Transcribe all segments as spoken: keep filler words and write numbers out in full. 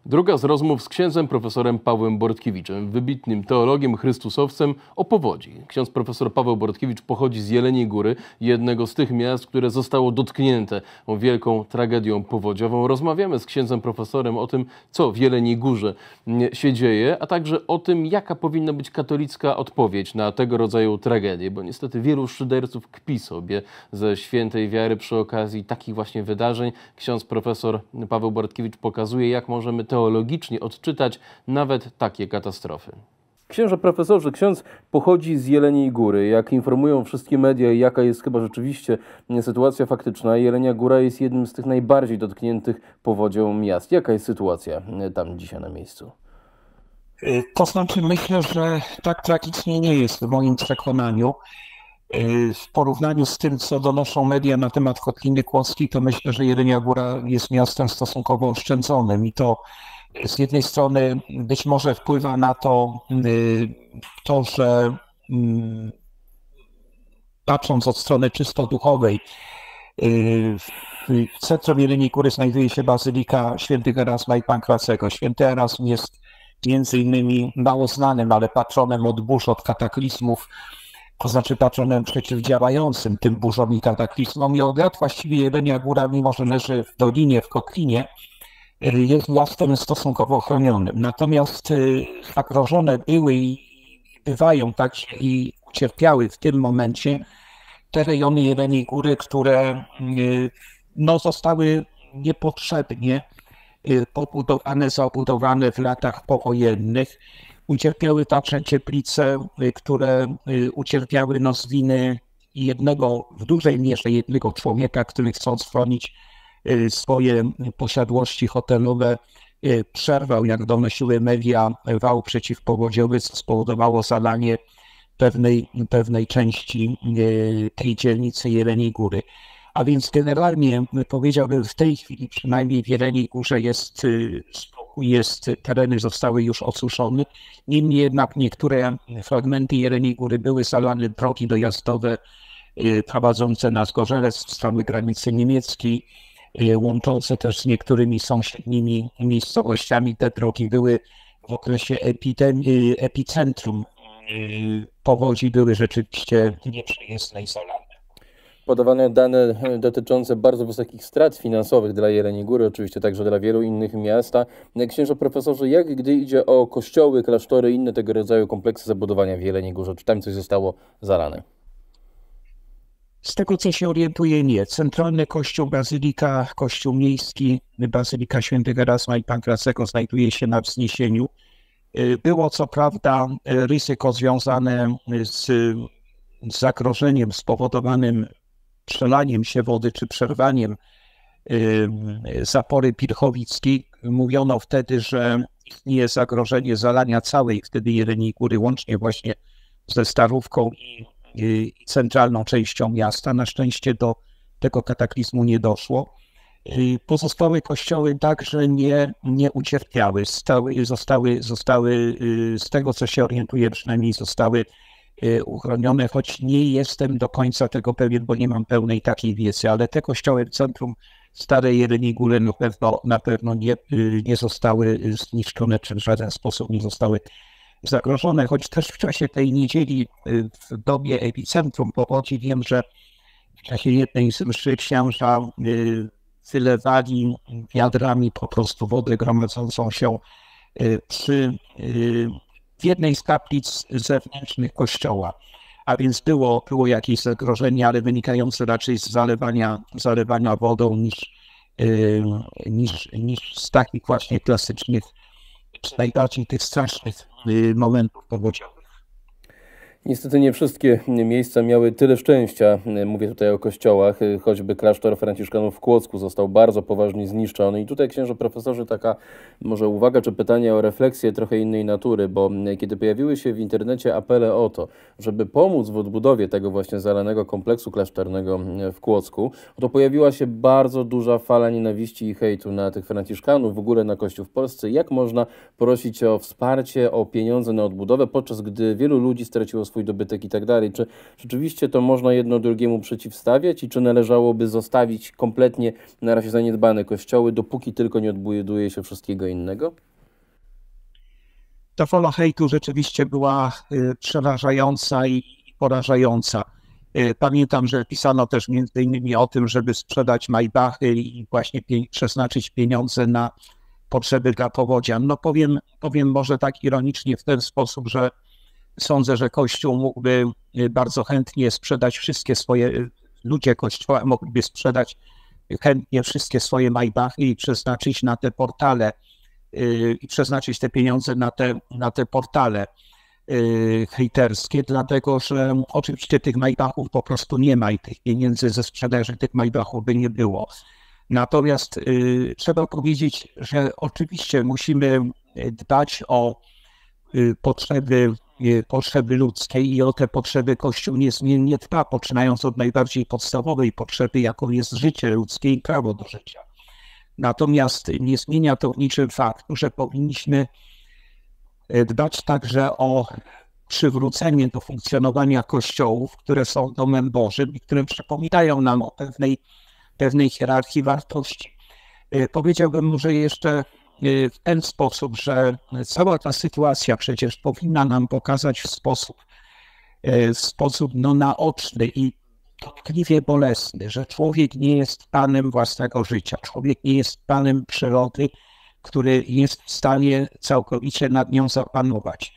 Druga z rozmów z księdzem profesorem Pawłem Bortkiewiczem, wybitnym teologiem, chrystusowcem, o powodzi. Ksiądz profesor Paweł Bortkiewicz pochodzi z Jeleniej Góry, jednego z tych miast, które zostało dotknięte wielką tragedią powodziową. Rozmawiamy z księdzem profesorem o tym, co w Jeleniej Górze się dzieje, a także o tym, jaka powinna być katolicka odpowiedź na tego rodzaju tragedie, bo niestety wielu szyderców kpi sobie ze świętej wiary przy okazji takich właśnie wydarzeń. Ksiądz profesor Paweł Bortkiewicz pokazuje, jak możemy teologicznie odczytać nawet takie katastrofy. Księże profesorze, ksiądz pochodzi z Jeleniej Góry. Jak informują wszystkie media, jaka jest chyba rzeczywiście sytuacja faktyczna, Jelenia Góra jest jednym z tych najbardziej dotkniętych powodzią miast. Jaka jest sytuacja tam dzisiaj na miejscu? To znaczy myślę, że tak tragicznie nie jest w moim przekonaniu. W porównaniu z tym, co donoszą media na temat Kotliny Kłodzkiej, to myślę, że Jelenia Góra jest miastem stosunkowo oszczędzonym i to z jednej strony być może wpływa na to, to że patrząc od strony czysto duchowej, w centrum Jeleniej Góry znajduje się Bazylika Świętych Erasma i Pankracego. Święty Erasm jest między innymi mało znanym, ale patronem od burz, od kataklizmów, to znaczy patronem przeciwdziałającym tym burzom i kataklizmom. I od lat właściwie Jelenia Góra, mimo że leży w dolinie, w Kotlinie, jest miastem stosunkowo chronionym. Natomiast zagrożone były i bywają także i ucierpiały w tym momencie te rejony Jeleniej Góry, które no, zostały niepotrzebnie pobudowane, zabudowane w latach powojennych. Ucierpiały także Cieplice, które ucierpiały no, z winy jednego, w dużej mierze jednego człowieka, który chcąc chronić swoje posiadłości hotelowe, przerwał, jak donosiły media, wał przeciwpowodziowy, co spowodowało zalanie pewnej, pewnej części tej dzielnicy Jeleniej Góry. A więc generalnie powiedziałbym, w tej chwili przynajmniej w Jeleniej Górze jest spokój, jest, tereny zostały już osuszone. Niemniej jednak niektóre fragmenty Jeleniej Góry były zalane, drogi dojazdowe prowadzące na Zgorzelec w stronę granicy niemieckiej, łączące też z niektórymi sąsiednimi miejscowościami. Te drogi były w okresie epidemii, epicentrum powodzi były rzeczywiście nieprzejezdne i zalane. Podawane dane dotyczące bardzo wysokich strat finansowych dla Jeleniej Góry, oczywiście także dla wielu innych miast. Księże profesorze, jak gdy idzie o kościoły, klasztory i inne tego rodzaju kompleksy zabudowania w Jeleniej Górze? Czy tam coś zostało zalane? Z tego, co się orientuję, nie. Centralny kościół, bazylika, kościół miejski, Bazylika Świętego Erasma i Pankracego znajduje się na wzniesieniu. Było co prawda ryzyko związane z zagrożeniem spowodowanym przelaniem się wody czy przerwaniem zapory Pilchowickiej. Mówiono wtedy, że istnieje zagrożenie zalania całej wtedy Jeleniej Góry, łącznie właśnie ze Starówką i, i centralną częścią miasta. Na szczęście do tego kataklizmu nie doszło. Pozostałe kościoły także nie, nie ucierpiały. Stały, zostały, zostały, z tego co się orientuję, przynajmniej zostały uchronione, choć nie jestem do końca tego pewien, bo nie mam pełnej takiej wiedzy, ale te kościoły w centrum Starej Jeleniej Góry na pewno, na pewno nie, nie zostały zniszczone, czy w żaden sposób nie zostały zagrożone, choć też w czasie tej niedzieli, w dobie epicentrum powodzi, wiem, że w czasie jednej z mszy księża wylewali wiadrami po prostu wodę gromadzącą się przy w jednej z kaplic zewnętrznych kościoła, a więc było, było jakieś zagrożenie, ale wynikające raczej z zalewania, zalewania wodą niż, yy, niż, niż z takich właśnie klasycznych, czy najbardziej tych strasznych yy, momentów powodziowych. Niestety nie wszystkie miejsca miały tyle szczęścia. Mówię tutaj o kościołach. Choćby klasztor Franciszkanów w Kłodzku został bardzo poważnie zniszczony. I tutaj, księże profesorze, taka może uwaga czy pytanie o refleksję trochę innej natury, bo kiedy pojawiły się w internecie apele o to, żeby pomóc w odbudowie tego właśnie zalanego kompleksu klasztornego w Kłodzku, to pojawiła się bardzo duża fala nienawiści i hejtu na tych Franciszkanów, w ogóle na Kościół w Polsce. Jak można prosić o wsparcie, o pieniądze na odbudowę, podczas gdy wielu ludzi straciło swój dobytek i tak dalej. Czy rzeczywiście to można jedno drugiemu przeciwstawiać i czy należałoby zostawić kompletnie na razie zaniedbane kościoły, dopóki tylko nie odbuduje się wszystkiego innego? Ta fala hejtu rzeczywiście była przerażająca i porażająca. Pamiętam, że pisano też między innymi o tym, żeby sprzedać Maybachy i właśnie przeznaczyć pieniądze na potrzeby dla powodzian. No powiem, powiem może tak ironicznie w ten sposób, że sądzę, że Kościół mógłby bardzo chętnie sprzedać wszystkie swoje, ludzie Kościoła mogliby sprzedać chętnie wszystkie swoje Maybachy i przeznaczyć na te portale, i przeznaczyć te pieniądze na te, na te portale hejterskie, dlatego że oczywiście tych Maybachów po prostu nie ma i tych pieniędzy ze sprzedaży tych Maybachów by nie było. Natomiast y, trzeba powiedzieć, że oczywiście musimy dbać o y, potrzeby, y, potrzeby ludzkie i o te potrzeby Kościół niezmiennie dba, poczynając od najbardziej podstawowej potrzeby, jaką jest życie ludzkie i prawo do życia. Natomiast nie zmienia to w niczym faktu, że powinniśmy dbać także o przywrócenie do funkcjonowania kościołów, które są domem Bożym i które przypominają nam o pewnej, pewnej hierarchii wartości. Powiedziałbym może jeszcze w ten sposób, że cała ta sytuacja przecież powinna nam pokazać w sposób, w sposób no, naoczny i dotkliwie bolesny, że człowiek nie jest panem własnego życia, człowiek nie jest panem przyrody, który jest w stanie całkowicie nad nią zapanować.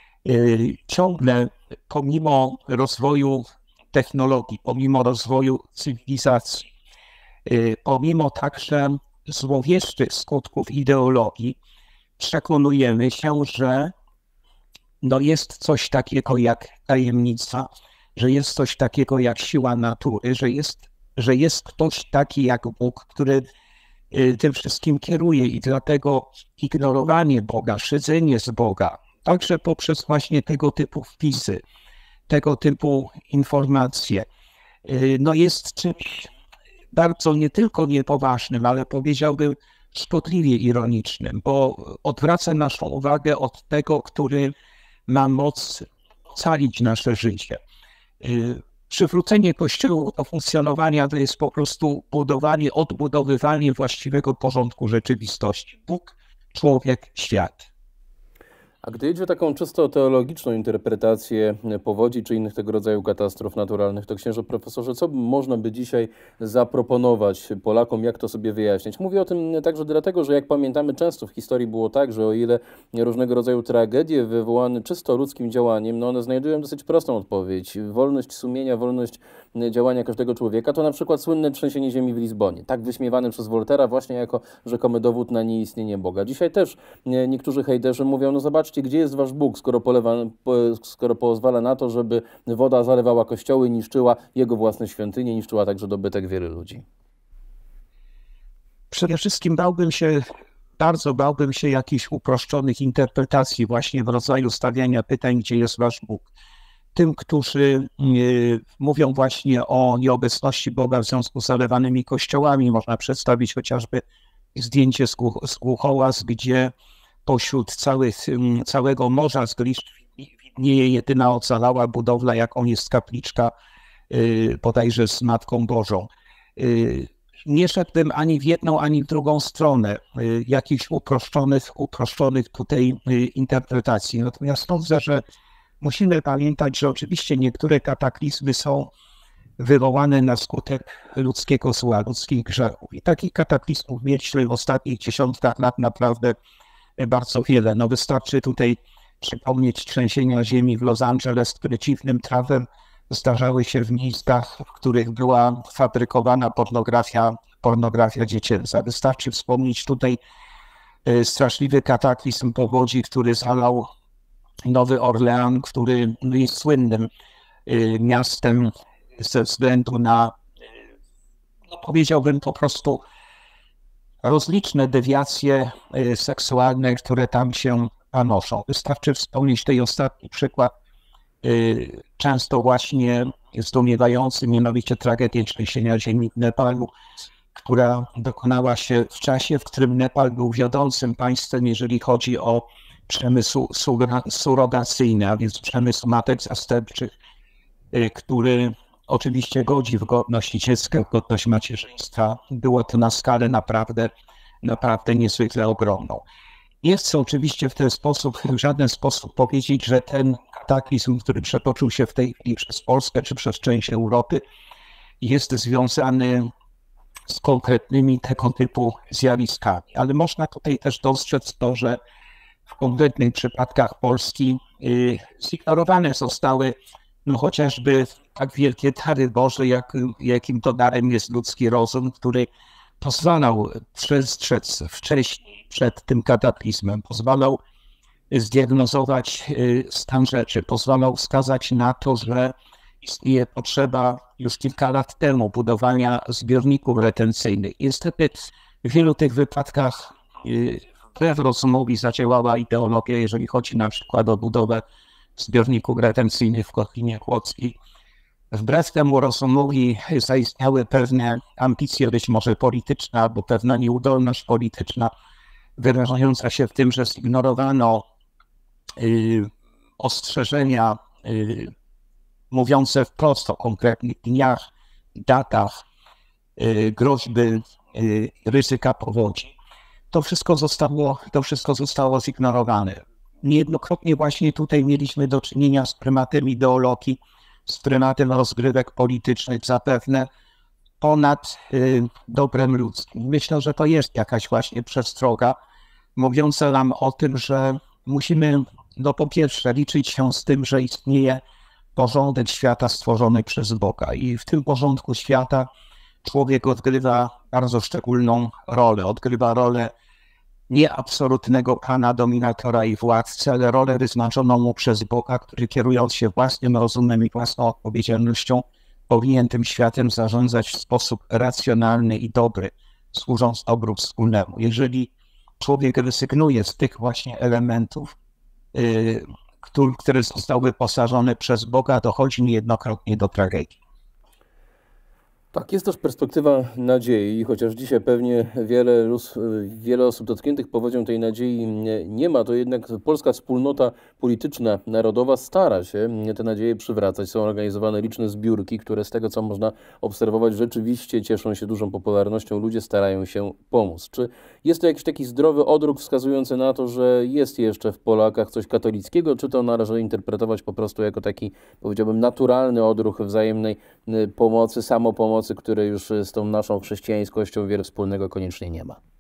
Ciągle pomimo rozwoju technologii, pomimo rozwoju cywilizacji, pomimo także złowieszczych skutków ideologii, przekonujemy się, że no jest coś takiego jak tajemnica, że jest coś takiego jak siła natury, że jest, że jest ktoś taki jak Bóg, który tym wszystkim kieruje i dlatego ignorowanie Boga, szydzenie z Boga, także poprzez właśnie tego typu wpisy, tego typu informacje, no jest czymś bardzo nie tylko niepoważnym, ale powiedziałbym szkodliwie ironicznym, bo odwraca naszą uwagę od tego, który ma moc ocalić nasze życie. Przywrócenie Kościoła do funkcjonowania to jest po prostu budowanie, odbudowywanie właściwego porządku rzeczywistości. Bóg, człowiek, świat. A gdy idzie o taką czysto teologiczną interpretację powodzi czy innych tego rodzaju katastrof naturalnych, to księże profesorze, co można by dzisiaj zaproponować Polakom, jak to sobie wyjaśnić? Mówię o tym także dlatego, że jak pamiętamy, często w historii było tak, że o ile różnego rodzaju tragedie wywołane czysto ludzkim działaniem, no one znajdują dosyć prostą odpowiedź. Wolność sumienia, wolność działania każdego człowieka, to na przykład słynne trzęsienie ziemi w Lizbonie, tak wyśmiewane przez Woltera właśnie jako rzekomy dowód na nieistnienie Boga. Dzisiaj też niektórzy hejterzy mówią, no zobaczcie, gdzie jest wasz Bóg, skoro, polewa, skoro pozwala na to, żeby woda zalewała kościoły, niszczyła jego własne świątynie, niszczyła także dobytek wielu ludzi. Przede wszystkim bałbym się, bardzo bałbym się jakichś uproszczonych interpretacji właśnie w rodzaju stawiania pytań, gdzie jest wasz Bóg. Tym, którzy y, mówią właśnie o nieobecności Boga w związku z zalewanymi kościołami, można przedstawić chociażby zdjęcie z, Głuch z Głuchołaz, gdzie pośród całych, całego morza zgliszcz widnieje jedyna ocalała budowla, jaką jest kapliczka y, bodajże z Matką Bożą. Y, nie szedłbym ani w jedną, ani w drugą stronę y, jakichś uproszczonych, uproszczonych tutaj y, interpretacji. Natomiast sądzę, że musimy pamiętać, że oczywiście niektóre kataklizmy są wywołane na skutek ludzkiego zła, ludzkich grzechów. I takich kataklizmów mieliśmy w ostatnich dziesiątkach lat naprawdę bardzo wiele. No wystarczy tutaj przypomnieć trzęsienia ziemi w Los Angeles, które dziwnym trafem zdarzały się w miejscach, w których była fabrykowana pornografia, pornografia dziecięca. Wystarczy wspomnieć tutaj straszliwy kataklizm powodzi, który zalał Nowy Orlean, który jest słynnym miastem ze względu na, no powiedziałbym po prostu, rozliczne dewiacje seksualne, które tam się panoszą. Wystarczy wspomnieć ten ostatni przykład, często właśnie zdumiewający, mianowicie tragedię trzęsienia ziemi w Nepalu, która dokonała się w czasie, w którym Nepal był wiodącym państwem, jeżeli chodzi o przemysł surogacyjny, a więc przemysł matek zastępczych, który oczywiście godzi w godność dziecka, w godność macierzyństwa. Było to na skalę naprawdę, naprawdę niezwykle ogromną. Nie chcę oczywiście w ten sposób, w żaden sposób powiedzieć, że ten kataklizm, który przetoczył się w tej chwili przez Polskę czy przez część Europy, jest związany z konkretnymi tego typu zjawiskami. Ale można tutaj też dostrzec to, że w konkretnych przypadkach Polski y, zignorowane zostały no chociażby tak wielkie dary Boże, jak, jakim to darem jest ludzki rozum, który pozwalał przestrzec wcześniej przed tym kataklizmem, pozwalał zdiagnozować stan rzeczy, pozwalał wskazać na to, że istnieje potrzeba już kilka lat temu budowania zbiorników retencyjnych. Niestety w wielu tych wypadkach wbrew rozumowi zadziałała ideologia, jeżeli chodzi na przykład o budowę zbiorników retencyjnych w Kotlinie Kłodzkiej. Wbrew temu rozumowi zaistniały pewne ambicje, być może polityczne, albo pewna nieudolność polityczna, wyrażająca się w tym, że zignorowano y, ostrzeżenia y, mówiące wprost o konkretnych dniach, datach, y, groźby, y, ryzyka powodzi. To wszystko zostało, to wszystko zostało zignorowane. Niejednokrotnie właśnie tutaj mieliśmy do czynienia z prymatem ideologii, z prymatem rozgrywek politycznych, zapewne ponad y, dobrem ludzkim. Myślę, że to jest jakaś właśnie przestroga mówiąca nam o tym, że musimy no po pierwsze liczyć się z tym, że istnieje porządek świata stworzony przez Boga i w tym porządku świata człowiek odgrywa bardzo szczególną rolę. Odgrywa rolę nie absolutnego pana, dominatora i władcy, ale rolę wyznaczoną mu przez Boga, który kierując się własnym rozumem i własną odpowiedzialnością powinien tym światem zarządzać w sposób racjonalny i dobry, służąc dobru wspólnemu. Jeżeli człowiek rezygnuje z tych właśnie elementów, yy, które zostały wyposażone przez Boga, dochodzi niejednokrotnie do tragedii. Tak, jest też perspektywa nadziei, chociaż dzisiaj pewnie wiele, wiele osób dotkniętych powodzią tej nadziei nie, nie ma, to jednak polska wspólnota polityczna, narodowa stara się te nadzieje przywracać. Są organizowane liczne zbiórki, które z tego, co można obserwować, rzeczywiście cieszą się dużą popularnością. Ludzie starają się pomóc. Czy jest to jakiś taki zdrowy odruch wskazujący na to, że jest jeszcze w Polakach coś katolickiego, czy to należy interpretować po prostu jako taki, powiedziałbym, naturalny odruch wzajemnej pomocy, samopomocy, które już z tą naszą chrześcijańskością wiele wspólnego koniecznie nie ma?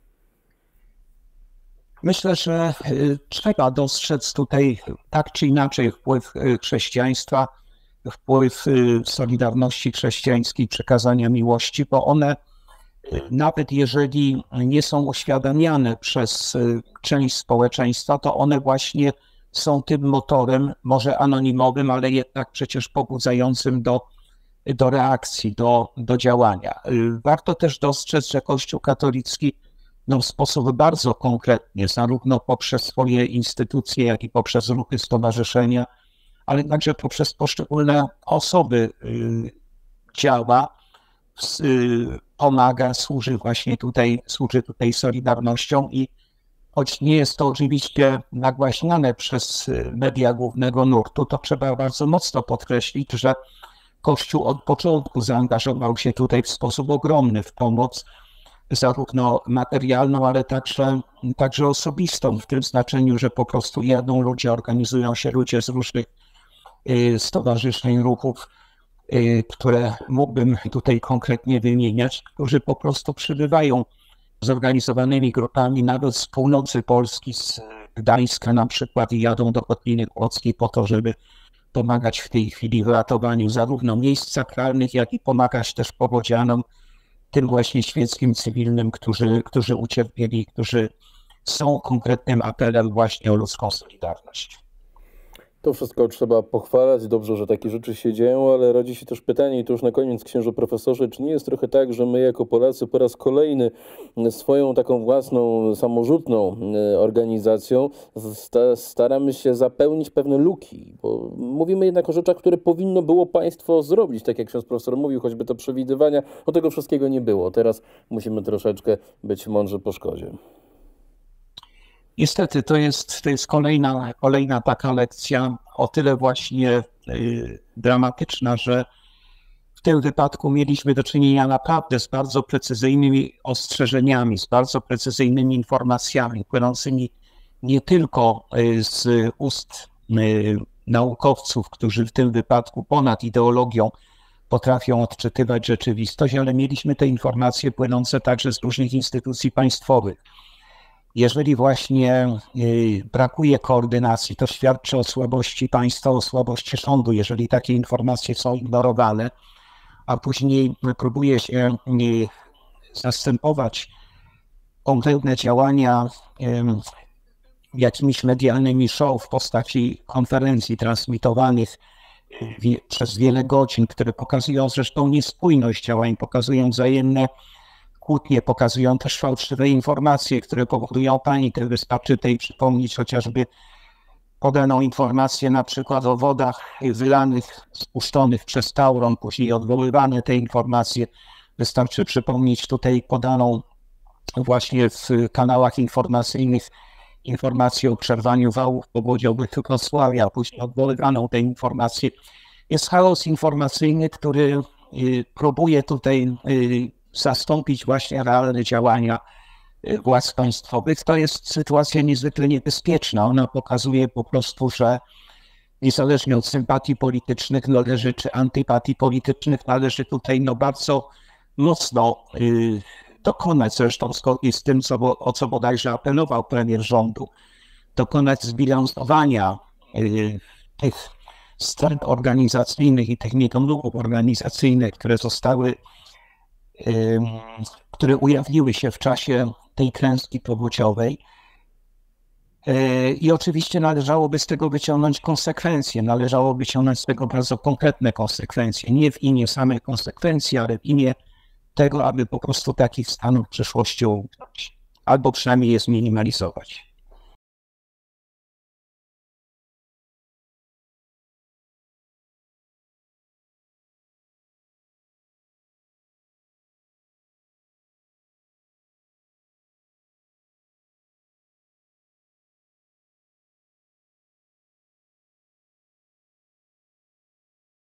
Myślę, że trzeba dostrzec tutaj tak czy inaczej wpływ chrześcijaństwa, wpływ solidarności chrześcijańskiej, przekazania miłości, bo one nawet jeżeli nie są uświadamiane przez część społeczeństwa, to one właśnie są tym motorem, może anonimowym, ale jednak przecież pobudzającym do do reakcji, do, do działania. Warto też dostrzec, że Kościół katolicki no, w sposób bardzo konkretny, zarówno poprzez swoje instytucje, jak i poprzez ruchy, stowarzyszenia, ale także poprzez poszczególne osoby y, działa, y, pomaga, służy właśnie tutaj, służy tutaj solidarnością i choć nie jest to oczywiście nagłaśniane przez media głównego nurtu, to trzeba bardzo mocno podkreślić, że Kościół od początku zaangażował się tutaj w sposób ogromny w pomoc, zarówno materialną, ale także, także osobistą, w tym znaczeniu, że po prostu jadą ludzie, organizują się ludzie z różnych y, stowarzyszeń, ruchów, y, które mógłbym tutaj konkretnie wymieniać, którzy po prostu przybywają zorganizowanymi grupami, nawet z północy Polski, z Gdańska na przykład, i jadą do Kotliny Kłodzkiej po to, żeby pomagać w tej chwili w ratowaniu zarówno miejsc sakralnych, jak i pomagać też powodzianom, tym właśnie świeckim, cywilnym, którzy, którzy ucierpieli, którzy są konkretnym apelem właśnie o ludzką solidarność. To wszystko trzeba pochwalać. Dobrze, że takie rzeczy się dzieją, ale rodzi się też pytanie, i to już na koniec, księże profesorze, czy nie jest trochę tak, że my jako Polacy po raz kolejny swoją taką własną, samorzutną organizacją staramy się zapełnić pewne luki, bo mówimy jednak o rzeczach, które powinno było państwo zrobić, tak jak ksiądz profesor mówił, choćby to przewidywania, no tego wszystkiego nie było. Teraz musimy troszeczkę być mądrzy po szkodzie. Niestety to jest, to jest kolejna, kolejna taka lekcja, o tyle właśnie y, dramatyczna, że w tym wypadku mieliśmy do czynienia naprawdę z bardzo precyzyjnymi ostrzeżeniami, z bardzo precyzyjnymi informacjami płynącymi nie tylko z ust y, naukowców, którzy w tym wypadku ponad ideologią potrafią odczytywać rzeczywistość, ale mieliśmy te informacje płynące także z różnych instytucji państwowych. Jeżeli właśnie brakuje koordynacji, to świadczy o słabości państwa, o słabości rządu, jeżeli takie informacje są ignorowane, a później próbuje się zastępować konkretne działania jakimiś medialnymi show w postaci konferencji transmitowanych przez wiele godzin, które pokazują zresztą niespójność działań, pokazują wzajemne kłótnie, pokazują też fałszywe informacje, które powodują panikę. Wystarczy tej przypomnieć chociażby podaną informację na przykład o wodach wylanych, spuszczonych przez Tauron, później odwoływane te informacje. Wystarczy przypomnieć tutaj podaną właśnie w kanałach informacyjnych informację o przerwaniu wałów powodziowych Wrocławia, później odwoływaną te informacje. Jest chaos informacyjny, który próbuje tutaj zastąpić właśnie realne działania władz państwowych. To jest sytuacja niezwykle niebezpieczna. Ona pokazuje po prostu, że niezależnie od sympatii politycznych należy, czy antypatii politycznych, należy tutaj no bardzo mocno y, dokonać, zresztą zgodnie z tym, co, o co bodajże apelował premier rządu, dokonać zbilansowania y, tych strat organizacyjnych i tych niedomluvów organizacyjnych, które zostały które ujawniły się w czasie tej klęski powodziowej. I oczywiście należałoby z tego wyciągnąć konsekwencje, należałoby wyciągnąć z tego bardzo konkretne konsekwencje, nie w imię samych konsekwencji, ale w imię tego, aby po prostu takich stanów w przyszłości uniknąć, albo przynajmniej je zminimalizować.